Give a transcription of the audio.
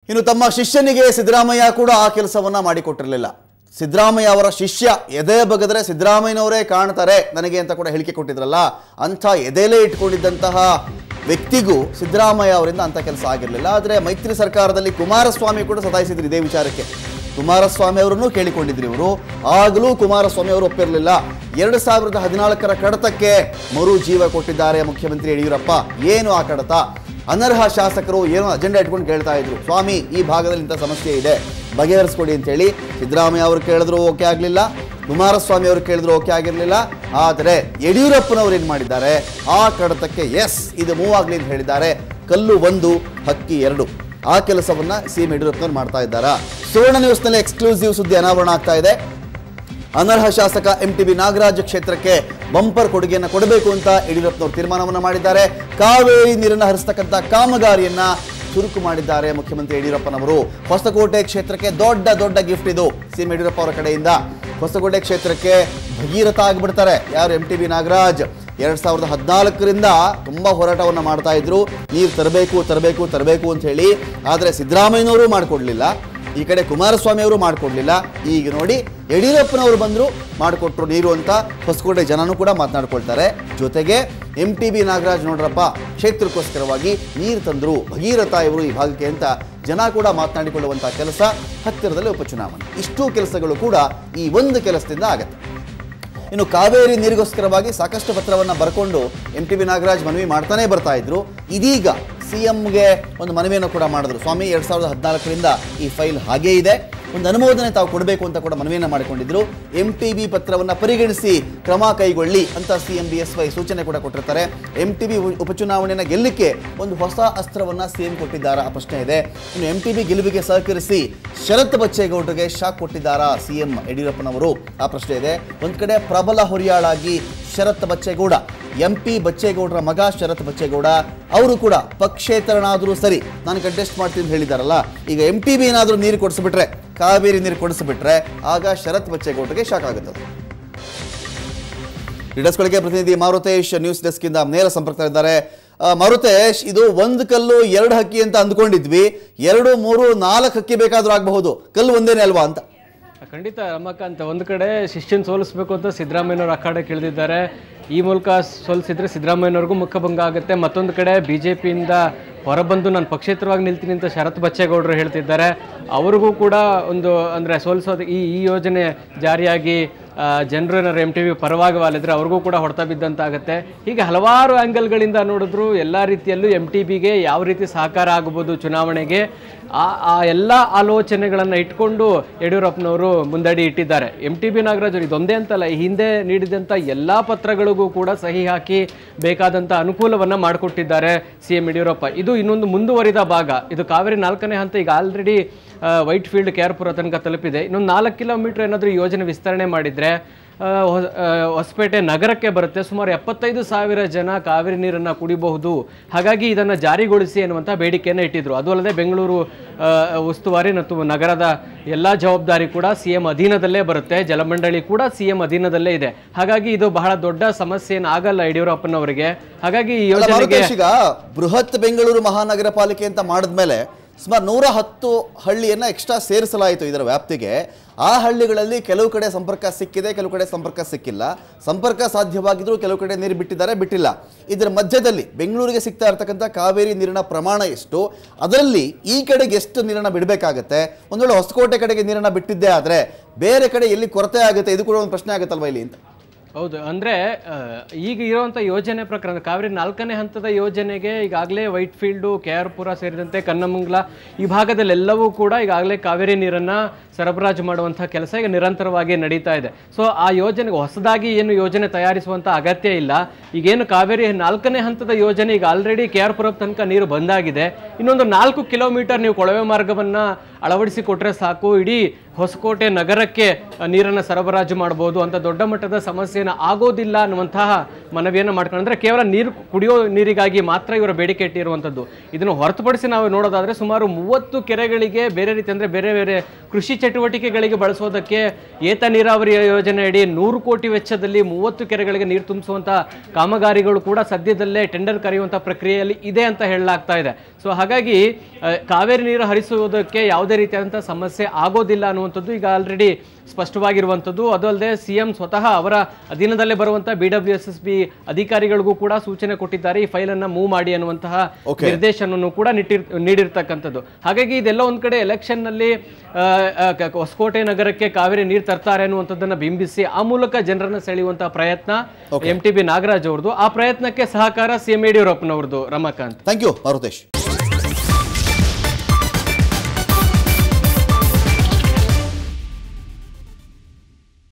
ಇನ್ನು ತಮ್ಮ ಶಿಷ್ಯನಿಗೆ ಸಿದ್ದರಾಮಯ್ಯ ಕೂಡ ಆ ಕೆಲಸವನ್ನ ಮಾಡಿಕೊಟ್ಟಿರಲಿಲ್ಲ. ಸಿದ್ದರಾಮಯ್ಯ ಅವರ ಶಿಷ್ಯ ಎದೆ ಬಗದ್ರೆ ಸಿದ್ದರಾಮಯ್ಯನವರೇ ಕಾಣ್ತಾರೆ ನನಗೆ ಅಂತ ಕೂಡ ಹೇಳಿಕೆ ಕೊಟ್ಟಿದ್ರಲ್ಲ, ಅಂಥ ಎದೆಲೇ ಇಟ್ಕೊಂಡಿದ್ದಂತಹ ವ್ಯಕ್ತಿಗೂ ಸಿದ್ದರಾಮಯ್ಯ ಅವರಿಂದ ಅಂಥ ಕೆಲಸ ಆಗಿರಲಿಲ್ಲ. ಆದರೆ ಮೈತ್ರಿ ಸರ್ಕಾರದಲ್ಲಿ ಕುಮಾರಸ್ವಾಮಿ ಕೂಡ ಸತಾಯಿಸಿದ್ರು ಇದೇ ವಿಚಾರಕ್ಕೆ. ಕುಮಾರಸ್ವಾಮಿ ಅವರನ್ನು ಕೇಳಿಕೊಂಡಿದ್ರು ಇವರು. ಆಗಲೂ ಕುಮಾರಸ್ವಾಮಿ ಅವರು ಒಪ್ಪಿರಲಿಲ್ಲ. 2014ರ ಕಡತಕ್ಕೆ ಮರು ಜೀವ ಕೊಟ್ಟಿದ್ದಾರೆ ಮುಖ್ಯಮಂತ್ರಿ ಯಡಿಯೂರಪ್ಪ. ಏನು ಆ ಕಡತ? ಅನರ್ಹ ಶಾಸಕರು ಏನೋ ಅಜೆಂಡಾ ಇಟ್ಕೊಂಡು ಕೇಳ್ತಾ ಇದ್ರು, ಸ್ವಾಮಿ ಈ ಭಾಗದಲ್ಲಿ ಇಂಥ ಸಮಸ್ಯೆ ಇದೆ ಬಗೆಹರಿಸ್ಕೊಡಿ ಅಂತೇಳಿ. ಸಿದ್ದರಾಮಯ್ಯ ಅವರು ಕೇಳಿದ್ರು ಓಕೆ ಆಗಲಿಲ್ಲ, ಕುಮಾರಸ್ವಾಮಿ ಅವರು ಕೇಳಿದ್ರು ಓಕೆ ಆಗಿರಲಿಲ್ಲ. ಆದರೆ ಯಡಿಯೂರಪ್ಪನವರು ಏನು ಮಾಡಿದ್ದಾರೆ, ಆ ಕಡತಕ್ಕೆ ಎಸ್ ಇದು ಮೂವ್ ಆಗಲಿ ಅಂತ ಹೇಳಿದ್ದಾರೆ. ಕಲ್ಲು 1 ಹಕ್ಕಿ 2 ಆ ಕೆಲಸವನ್ನ ಸಿಎಂ ಯಡಿಯೂರಪ್ಪನವರು ಮಾಡ್ತಾ ಇದ್ದಾರೆ. ಸುವರ್ಣ ನ್ಯೂಸ್ನಲ್ಲಿ ಎಕ್ಸ್ಕ್ಲೂಸಿವ್ ಸುದ್ದಿ ಅನಾವರಣ ಆಗ್ತಾ ಇದೆ. ಅನರ್ಹ ಶಾಸಕ MTB ನಾಗರಾಜ್ ಕ್ಷೇತ್ರಕ್ಕೆ ಬಂಪರ್ ಕೊಡುಗೆಯನ್ನು ಕೊಡಬೇಕು ಅಂತ ಯಡಿಯೂರಪ್ಪನವರು ತೀರ್ಮಾನವನ್ನು ಮಾಡಿದ್ದಾರೆ. ಕಾವೇರಿ ನೀರನ್ನು ಹರಿಸ್ತಕ್ಕಂಥ ಕಾಮಗಾರಿಯನ್ನ ಚುರುಕು ಮಾಡಿದ್ದಾರೆ ಮುಖ್ಯಮಂತ್ರಿ ಯಡಿಯೂರಪ್ಪನವರು. ಹೊಸಕೋಟೆ ಕ್ಷೇತ್ರಕ್ಕೆ ದೊಡ್ಡ ಗಿಫ್ಟ್ ಇದು ಸಿಎಂ ಯಡಿಯೂರಪ್ಪ ಅವರ ಕಡೆಯಿಂದ. ಹೊಸಕೋಟೆ ಕ್ಷೇತ್ರಕ್ಕೆ ಭಗೀರಥ ಆಗಿಬಿಡ್ತಾರೆ ಯಾರು, MTB ನಾಗರಾಜ್. 2014ರಿಂದ ತುಂಬಾ ಹೋರಾಟವನ್ನು ಮಾಡ್ತಾ ಇದ್ರು, ನೀರು ತರಬೇಕು ಅಂತ ಹೇಳಿ. ಆದರೆ ಸಿದ್ದರಾಮಯ್ಯನವರು ಮಾಡಿಕೊಡ್ಲಿಲ್ಲ, ಈ ಕಡೆ ಕುಮಾರಸ್ವಾಮಿ ಅವರು ಮಾಡಿಕೊಡ್ಲಿಲ್ಲ. ಈಗ ನೋಡಿ ಯಡಿಯೂರಪ್ಪನವರು ಬಂದರು, ಮಾಡಿಕೊಟ್ರು ನೀರು ಅಂತ ಹೊಸಕೋಟೆ ಜನನೂ ಕೂಡ ಮಾತನಾಡ್ಕೊಳ್ತಾರೆ. ಜೊತೆಗೆ MTB ನಾಗರಾಜ್ ನೋಡ್ರಪ್ಪ ಕ್ಷೇತ್ರಕ್ಕೋಸ್ಕರವಾಗಿ ನೀರು ತಂದರು, ಭಗೀರಥ ಇವರು ಈ ಭಾಗಕ್ಕೆ ಅಂತ ಜನ ಕೂಡ ಮಾತನಾಡಿಕೊಳ್ಳುವಂಥ ಕೆಲಸ. ಹತ್ತಿರದಲ್ಲಿ ಉಪಚುನಾವಣೆ, ಇಷ್ಟೂ ಕೆಲಸಗಳು ಕೂಡ ಈ ಒಂದು ಕೆಲಸದಿಂದ ಆಗತ್ತೆ. ಇನ್ನು ಕಾವೇರಿ ನೀರಿಗೋಸ್ಕರವಾಗಿ ಸಾಕಷ್ಟು ಪತ್ರವನ್ನು ಬರ್ಕೊಂಡು MTB ನಾಗರಾಜ್ ಮನವಿ ಮಾಡ್ತಾನೆ ಬರ್ತಾ ಇದ್ರು. ಇದೀಗ CMಗೆ ಒಂದು ಮನವಿಯನ್ನು ಕೂಡ ಮಾಡಿದ್ರು. ಸ್ವಾಮಿ 2014ರಿಂದ ಈ ಫೈಲ್ ಹಾಗೇ ಇದೆ, ಒಂದು ಅನುಮೋದನೆ ತಾವು ಕೊಡಬೇಕು ಅಂತ ಕೂಡ ಮನವಿಯನ್ನು ಮಾಡಿಕೊಂಡಿದ್ರು. MTB ಪತ್ರವನ್ನು ಪರಿಗಣಿಸಿ ಕ್ರಮ ಕೈಗೊಳ್ಳಿ ಅಂತ CM BSY ಸೂಚನೆ ಕೂಡ ಕೊಟ್ಟಿರ್ತಾರೆ. MTB ಉಪಚುನಾವಣೆಯನ್ನು ಗೆಲ್ಲಕ್ಕೆ ಒಂದು ಹೊಸ ಅಸ್ತ್ರವನ್ನು CM ಕೊಟ್ಟಿದ್ದಾರಾ ಆ ಪ್ರಶ್ನೆ ಇದೆ. ಇನ್ನು MTB ಗೆಲುವಿಗೆ ಸಹಕರಿಸಿ ಶರತ್ ಬಚ್ಚೇಗೌಡರಿಗೆ ಶಾಕ್ ಕೊಟ್ಟಿದ್ದಾರಾ CM ಯಡಿಯೂರಪ್ಪನವರು ಆ ಪ್ರಶ್ನೆ ಇದೆ. ಒಂದು ಕಡೆ ಪ್ರಬಲ ಹುರಿಯಾಳಾಗಿ ಶರತ್ ಬಚ್ಚೇಗೌಡ, MP ಬಚ್ಚೇಗೌಡರ ಮಗ ಶರತ್ ಬಚ್ಚೇಗೌಡ ಅವರು ಕೂಡ ಪಕ್ಷೇತರನಾದರೂ ಸರಿ ನಾನು ಕಂಟೆಸ್ಟ್ ಮಾಡ್ತೀನಿ ಅಂತ ಹೇಳಿದಾರಲ್ಲ. ಈಗ MTB ಏನಾದರೂ ನೀರು ಕೊಡಿಸ್ಬಿಟ್ರೆ, ಕಾವೇರಿ ನೀರು ಕೊಡಿಸ್ಬಿಟ್ರೆ ಆಗ ಶರತ್ ಬಚ್ಚೇಗೌಡರಿಗೆ ಶಾಕ್ ಆಗುತ್ತದೆ. ಲೀಡರ್ಸ್ಗಳಿಗೆ ಪ್ರತಿನಿಧಿ ಮಾರುತೇಶ್ ನ್ಯೂಸ್ ಡೆಸ್ಕ್ ಇಂದ ನೇರ ಸಂಪರ್ಕದಲ್ಲಿದ್ದಾರೆ. ಮಾರುತೇಶ್, ಇದು 1 ಕಲ್ಲು 2 ಹಕ್ಕಿ ಅಂತ ಅಂದ್ಕೊಂಡಿದ್ವಿ, 2, 3, 4 ಹಕ್ಕಿ ಬೇಕಾದ್ರೂ ಆಗಬಹುದು, ಕಲ್ಲು ಒಂದೇನೆ ಅಲ್ವಾ ಅಂತ? ಖಂಡಿತ ರಮಕಾಂತ್, ಒಂದು ಕಡೆ ಶಿಷ್ಯನ್ ಸೋಲಿಸಬೇಕು ಅಂತ ಸಿದ್ದರಾಮಯ್ಯನವರು ಅಖಾಡೆ ಕೇಳಿದ್ದಾರೆ. ಈ ಮೂಲಕ ಸೋಲಿಸಿದ್ರೆ ಸಿದ್ದರಾಮಯ್ಯನವ್ರಿಗೂ ಮುಖಭಂಗ ಆಗುತ್ತೆ. ಮತ್ತೊಂದು ಕಡೆ BJPಯಿಂದ ಹೊರಬಂದು ನಾನು ಪಕ್ಷೇತರವಾಗಿ ನಿಲ್ತೀನಿ ಅಂತ ಶರತ್ ಬಚ್ಚೇಗೌಡರು ಹೇಳ್ತಿದ್ದಾರೆ. ಅವ್ರಿಗೂ ಕೂಡ ಒಂದು ಅಂದರೆ ಸೋಲಿಸೋದು ಈ ಯೋಜನೆ ಜಾರಿಯಾಗಿ ಜನರು ಏನಾದ್ರು MTB ಪರವಾಗಿ ವಾಲಿದ್ರೆ ಅವ್ರಿಗೂ ಕೂಡ ಹೊಡೆತ ಬಿದ್ದಂತಾಗುತ್ತೆ. ಹೀಗೆ ಹಲವಾರು ಆ್ಯಂಗಲ್ಗಳಿಂದ ನೋಡಿದ್ರು ಎಲ್ಲ ರೀತಿಯಲ್ಲೂ MTBಗೆ ಯಾವ ರೀತಿ ಸಹಕಾರ ಆಗ್ಬೋದು ಚುನಾವಣೆಗೆ, ಆ ಎಲ್ಲ ಆಲೋಚನೆಗಳನ್ನು ಇಟ್ಕೊಂಡು ಯಡಿಯೂರಪ್ಪನವರು ಮುಂದಡಿ ಇಟ್ಟಿದ್ದಾರೆ. MTB ನಾಗರಾಜ್ ಇದೊಂದೇ ಅಂತಲ್ಲ, ಈ ಹಿಂದೆ ನೀಡಿದಂಥ ಎಲ್ಲ ಪತ್ರಗಳಿಗೂ ಕೂಡ ಸಹಿ ಹಾಕಿ ಬೇಕಾದಂಥ ಅನುಕೂಲವನ್ನು ಮಾಡಿಕೊಟ್ಟಿದ್ದಾರೆ CM ಯಡಿಯೂರಪ್ಪ. ಇದು ಇನ್ನೊಂದು ಮುಂದುವರಿದ ಭಾಗ. ಇದು ಕಾವೇರಿ 4ನೇ ಹಂತ ಈಗ ಆಲ್ರೆಡಿ ವೈಟ್ ಫೀಲ್ಡ್ KR-ಪುರ ತನಕ ತಲುಪಿದೆ. ಇನ್ನೊಂದು 4 ಕಿಲೋಮೀಟರ್ ಏನಾದರೂ ಯೋಜನೆ ವಿಸ್ತರಣೆ ಮಾಡಿದರೆ ಹೊಸಪೇಟೆ ನಗರಕ್ಕೆ ಬರುತ್ತೆ. ಸುಮಾರು 75,000 ಜನ ಕಾವೇರಿ ನೀರನ್ನು ಕುಡಿಬಹುದು. ಹಾಗಾಗಿ ಇದನ್ನು ಜಾರಿಗೊಳಿಸಿ ಎನ್ನುವಂಥ ಬೇಡಿಕೆಯನ್ನು ಇಟ್ಟಿದ್ರು. ಅದು ಅಲ್ಲದೆ ಬೆಂಗಳೂರು ಉಸ್ತುವಾರಿ ಮತ್ತು ನಗರದ ಎಲ್ಲ ಜವಾಬ್ದಾರಿ ಕೂಡ CM ಅಧೀನದಲ್ಲೇ ಬರುತ್ತೆ. ಜಲಮಂಡಳಿ ಕೂಡ CM ಅಧೀನದಲ್ಲೇ ಇದೆ. ಹಾಗಾಗಿ ಇದು ಬಹಳ ದೊಡ್ಡ ಸಮಸ್ಯೆ ಆಗಲ್ಲ ಯಡಿಯೂರಪ್ಪನವರಿಗೆ. ಹಾಗಾಗಿ ಈ ಯೋಜನೆಗೆ ಈಗ ಬೃಹತ್ ಬೆಂಗಳೂರು ಮಹಾನಗರ ಪಾಲಿಕೆ ಅಂತ ಮಾಡಿದ್ಮೇಲೆ ಸುಮಾರು 110 ಹಳ್ಳಿಯನ್ನು ಎಕ್ಸ್ಟ್ರಾ ಸೇರಿಸಲಾಯಿತು ಇದರ ವ್ಯಾಪ್ತಿಗೆ. ಆ ಹಳ್ಳಿಗಳಲ್ಲಿ ಕೆಲವು ಕಡೆ ಸಂಪರ್ಕ ಸಿಕ್ಕಿದೆ, ಕೆಲವು ಕಡೆ ಸಂಪರ್ಕ ಸಿಕ್ಕಿಲ್ಲ. ಸಂಪರ್ಕ ಸಾಧ್ಯವಾಗಿದ್ರೂ ಕೆಲವು ಕಡೆ ನೀರು ಬಿಟ್ಟಿಲ್ಲ. ಇದರ ಮಧ್ಯದಲ್ಲಿ ಬೆಂಗಳೂರಿಗೆ ಸಿಗ್ತಾ ಇರತಕ್ಕಂಥ ಕಾವೇರಿ ನೀರಿನ ಪ್ರಮಾಣ ಎಷ್ಟು, ಅದರಲ್ಲಿ ಈ ಕಡೆಗೆ ಎಷ್ಟು ನೀರನ್ನು ಬಿಡಬೇಕಾಗತ್ತೆ, ಒಂದು ವೇಳೆ ಹೊಸಕೋಟೆ ಕಡೆಗೆ ನೀರನ್ನು ಬಿಟ್ಟಿದ್ದೇ ಆದರೆ ಬೇರೆ ಕಡೆ ಎಲ್ಲಿ ಕೊರತೆ ಆಗುತ್ತೆ, ಇದು ಕೂಡ ಒಂದು ಪ್ರಶ್ನೆ ಆಗುತ್ತಲ್ವ ಇಲ್ಲಿ ಅಂತ? ಹೌದು, ಅಂದರೆ ಈಗ ಇರುವಂಥ ಯೋಜನೆ ಪ್ರಕಾರ ಕಾವೇರಿ 4ನೇ ಹಂತದ ಯೋಜನೆಗೆ ಈಗಾಗಲೇ ವೈಟ್ ಫೀಲ್ಡು, KR-ಪುರ ಸೇರಿದಂತೆ ಕನ್ನಮಂಗಲ ಈ ಭಾಗದಲ್ಲೆಲ್ಲವೂ ಕೂಡ ಈಗಾಗಲೇ ಕಾವೇರಿ ನೀರನ್ನು ಸರಬರಾಜು ಮಾಡುವಂಥ ಕೆಲಸ ಈಗ ನಿರಂತರವಾಗಿ ನಡೀತಾ ಇದೆ. ಸೊ ಆ ಯೋಜನೆಗೆ ಹೊಸದಾಗಿ ಏನು ಯೋಜನೆ ತಯಾರಿಸುವಂಥ ಅಗತ್ಯ ಇಲ್ಲ. ಈಗೇನು ಕಾವೇರಿ 4ನೇ ಹಂತದ ಯೋಜನೆ ಈಗ ಆಲ್ರೆಡಿ KR-ಪುರ ತನಕ ನೀರು ಬಂದಾಗಿದೆ. ಇನ್ನೊಂದು 4 ಕಿಲೋಮೀಟರ್ ನೀವು ಕೊಳವೆ ಮಾರ್ಗವನ್ನು ಅಳವಡಿಸಿಕೊಟ್ರೆ ಸಾಕು, ಇಡೀ ಹೊಸಕೋಟೆ ನಗರಕ್ಕೆ ನೀರನ್ನು ಸರಬರಾಜು ಮಾಡಬಹುದು ಅಂತ ದೊಡ್ಡ ಮಟ್ಟದ ಸಮಸ್ಯೆನ ಆಗೋದಿಲ್ಲ ಅನ್ನುವಂತಹ ಮನವಿಯನ್ನು ಮಾಡ್ಕೊಂಡ್ರೆ ಕೇವಲ ಕುಡಿಯೋ ನೀರಿಗಾಗಿ ಮಾತ್ರ ಇವರ ಬೇಡಿಕೆ ಇಟ್ಟಿರುವಂಥದ್ದು. ಇದನ್ನು ಹೊರತುಪಡಿಸಿ ನಾವು ನೋಡೋದಾದ್ರೆ ಸುಮಾರು 30 ಕೆರೆಗಳಿಗೆ ಬೇರೆ ರೀತಿ ಅಂದರೆ ಬೇರೆ ಬೇರೆ ಕೃಷಿ ಚಟುವಟಿಕೆಗಳಿಗೆ ಬಳಸೋದಕ್ಕೆ ಏತ ನೀರಾವರಿ ಯೋಜನೆ ಅಡಿ 100 ಕೋಟಿ ವೆಚ್ಚದಲ್ಲಿ 30 ಕೆರೆಗಳಿಗೆ ನೀರು ತುಂಬಿಸುವಂಥ ಕಾಮಗಾರಿಗಳು ಕೂಡ ಸದ್ಯದಲ್ಲೇ ಟೆಂಡರ್ ಕರೆಯುವಂಥ ಪ್ರಕ್ರಿಯೆಯಲ್ಲಿ ಇದೆ ಅಂತ ಹೇಳಲಾಗ್ತಾ ಇದೆ. ಸೊ ಹಾಗಾಗಿ ಕಾವೇರಿ ನೀರು ಹರಿಸುವುದಕ್ಕೆ ಯಾವುದೇ ರೀತಿಯಾದಂಥ ಸಮಸ್ಯೆ ಆಗೋದಿಲ್ಲ ಅನ್ನುವಂಥದ್ದು ಈಗ ಆಲ್ರೆಡಿ ಸ್ಪಷ್ಟವಾಗಿರುವಂಥದ್ದು. ಅದು ಅಲ್ಲದೆ ಸಿಎಂ ಸ್ವತಃ ಅವರ ಅಧೀನದಲ್ಲೇ ಬರುವಂಥ BWSSB ಅಧಿಕಾರಿಗಳಿಗೂ ಕೂಡ ಸೂಚನೆ ಕೊಟ್ಟಿದ್ದಾರೆ, ಈ ಫೈಲನ್ನು ಮೂವ್ ಮಾಡಿ ಅನ್ನುವಂತಹ ನಿರ್ದೇಶನವನ್ನು ಕೂಡ ನೀಡಿರ್ತಕ್ಕಂಥದ್ದು. ಹಾಗಾಗಿ ಇದೆಲ್ಲ ಒಂದ್ ಕಡೆ ಎಲೆಕ್ಷನ್ನಲ್ಲಿ ಹೊಸಕೋಟೆ ನಗರಕ್ಕೆ ಕಾವೇರಿ ನೀರು ತರ್ತಾರೆ ಅನ್ನುವಂಥದ್ದನ್ನು ಬಿಂಬಿಸಿ ಆ ಮೂಲಕ ಜನರನ್ನು ಸೆಳೆಯುವಂತಹ ಪ್ರಯತ್ನ MTB ನಾಗರಾಜ್ ಅವ್ರದ್ದು. ಆ ಪ್ರಯತ್ನಕ್ಕೆ ಸಹಕಾರ CM ಯಡಿಯೂರಪ್ಪನವ್ರದ್ದು. ರಮಾಕಾಂತ್. Thank you Maruthesh.